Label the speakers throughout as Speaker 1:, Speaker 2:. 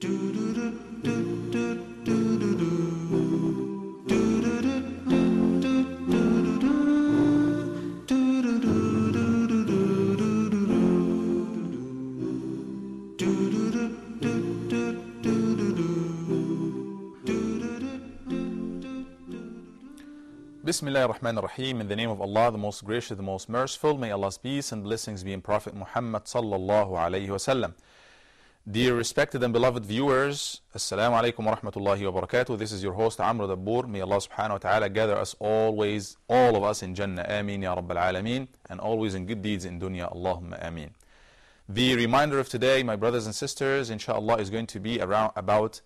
Speaker 1: Bismillah ar-Rahman ar-Rahim. In the name of Allah, the most gracious, the most merciful. May Allah's peace and blessings be in Prophet Muhammad sallallahu alayhi wasallam. Dear respected and beloved viewers, Assalamu alaikum wa rahmatullahi wa barakatuh. This is your host Amr Dabour. May Allah subhanahu wa ta'ala gather us always, all of us in Jannah. Ameen ya Rabbal Alameen. And always in good deeds in dunya. Allahumma ameen. The reminder of today, my brothers and sisters, inshallah, is going to be about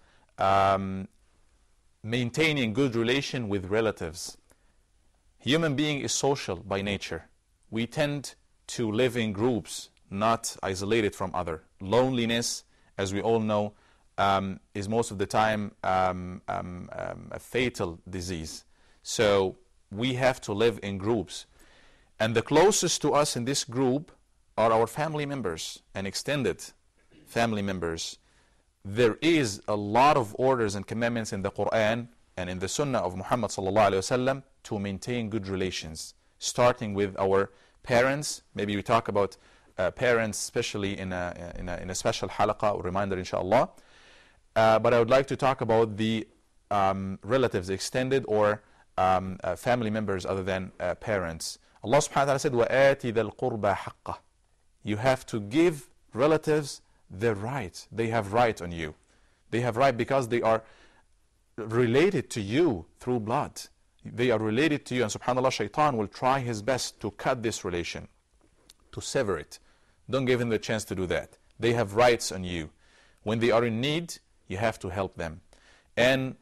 Speaker 1: maintaining good relation with relatives. Human being is social by nature. We tend to live in groups, not isolated from other. Loneliness, as we all know, is most of the time a fatal disease. So we have to live in groups. And the closest to us in this group are our family members and extended family members. There is a lot of orders and commandments in the Quran and in the Sunnah of Muhammad sallallahu alaihi wasallam to maintain good relations, starting with our parents. Maybe we talk about parents, especially in a special halaqah or reminder, inshallah. But I would like to talk about the relatives, extended or family members other than parents. Allah subhanahu wa ta'ala said, وَآتِ ذَا الْقُرْبَى حَقَّهُ. You have to give relatives their right. They have right on you. They have right because they are related to you through blood. They are related to you, and subhanAllah, shaitan will try his best to cut this relation, to sever it. Don't give him the chance to do that. They have rights on you. When they are in need, you have to help them. And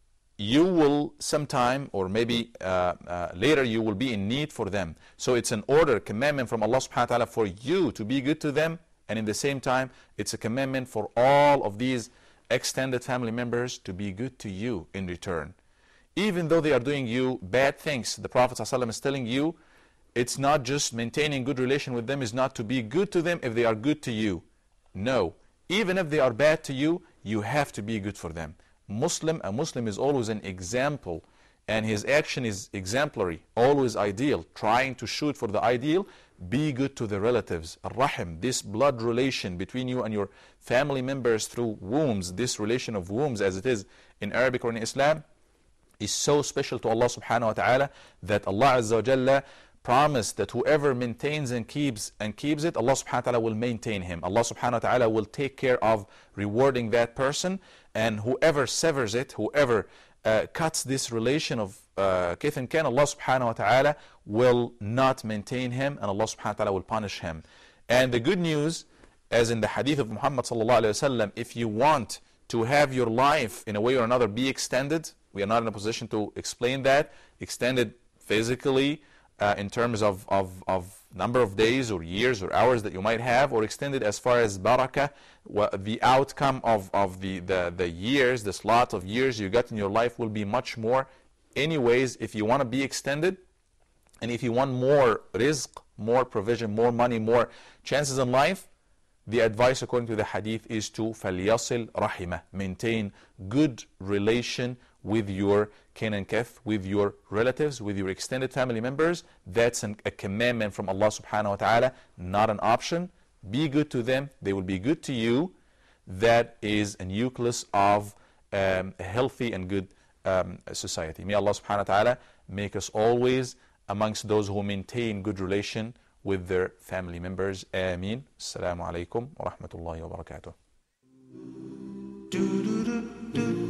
Speaker 1: you will sometime, or maybe later, you will be in need for them. So it's an order, commandment from Allah subhanahu wa ta'ala for you to be good to them, and in the same time, it's a commandment for all of these extended family members to be good to you in return. Even though they are doing you bad things, the Prophet ﷺ is telling you, it's not just maintaining good relation with them, is not to be good to them if they are good to you. No, even if they are bad to you, you have to be good for them. A Muslim is always an example, and his action is exemplary, always ideal, trying to shoot for the ideal. Be good to the relatives. Ar-Rahim, this blood relation between you and your family members through wombs, this relation of wombs as it is in Arabic or in Islam, is so special to Allah subhanahu wa ta'ala that Allah Azza wa Jalla promised that whoever maintains and keeps it, Allah subhanahu wa ta'ala will maintain him. Allah subhanahu wa ta'ala will take care of rewarding that person, and whoever severs it, whoever cuts this relation of kith and kin, Allah subhanahu wa ta'ala will not maintain him, and Allah subhanahu wa ta'ala will punish him. And the good news, as in the hadith of Muhammad sallallahu alayhi wa sallam, if you want to have your life in a way or another be extended, we are not in a position to explain that, extended physically in terms of number of days or years or hours that you might have, or extended as far as barakah, the outcome of the years, the slot of years you got in your life will be much more. Anyways, if you want to be extended, and if you want more rizq, more provision, more money, more chances in life, the advice according to the hadith is to فَلْيَصِلْ رَحِمَهُ, maintain good relation with your kin and kith, with your relatives, with your extended family members. That's a commandment from Allah subhanahu wa ta'ala, not an option. Be good to them, they will be good to you. That is a nucleus of a healthy and good society. May Allah subhanahu wa ta'ala make us always amongst those who maintain good relation with their family members. Ameen. Assalamu alaikum wa rahmatullahi wa barakatuh.